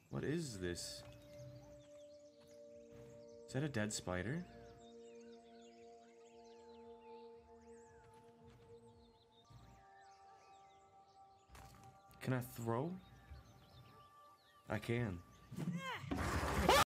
What is this? Is that a dead spider? Can I throw? I can.